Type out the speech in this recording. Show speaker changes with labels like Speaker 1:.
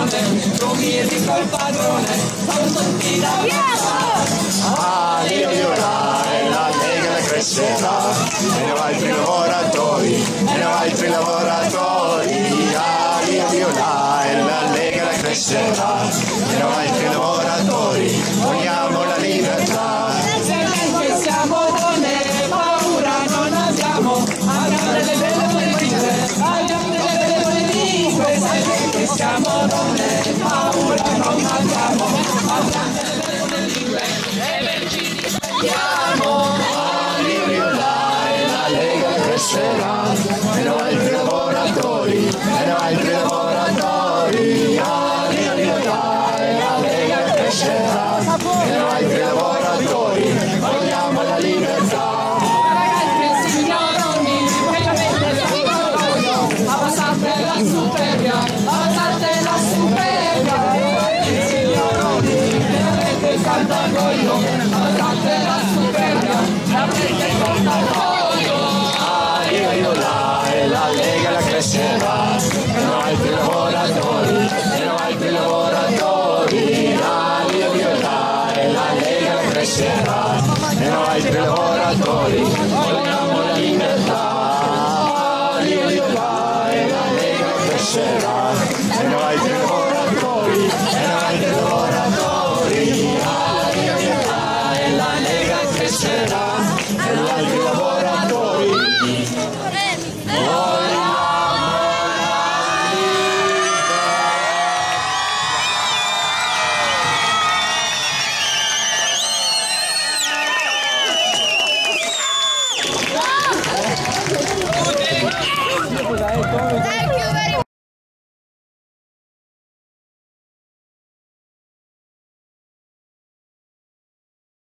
Speaker 1: campione, tu mi dico il padrone, siamo tutti da
Speaker 2: e la Lega crescerà, meno altri lavoratori, meno altri lavoratori. E la Lega crescerà, meno altri lavoratori, vogliamo la libertà.
Speaker 1: Che siamo donne, paura non abbiamo, abbiamo delle belle politiche, abbiamo delle belle lingue, che siamo donne, paura non abbiamo, abbiamo delle belle lingue, e ci difendiamo.
Speaker 2: E la Lega crescerà, meno altri lavoratori, meno altri lavoratori. E la Lega crescerà, meno altri lavoratori, vogliamo la libertà.
Speaker 1: Abbassate la superbia, signoroni, avete il caldagoglio, abbassate la superbia, avete il caldagoglio.
Speaker 2: E la Lega crescerà, meno altri lavoratori, meno altri lavoratori. E la Lega crescerà, meno altri lavoratori, vogliamo la libertà. E la Lega crescerà, meno altri lavoratori,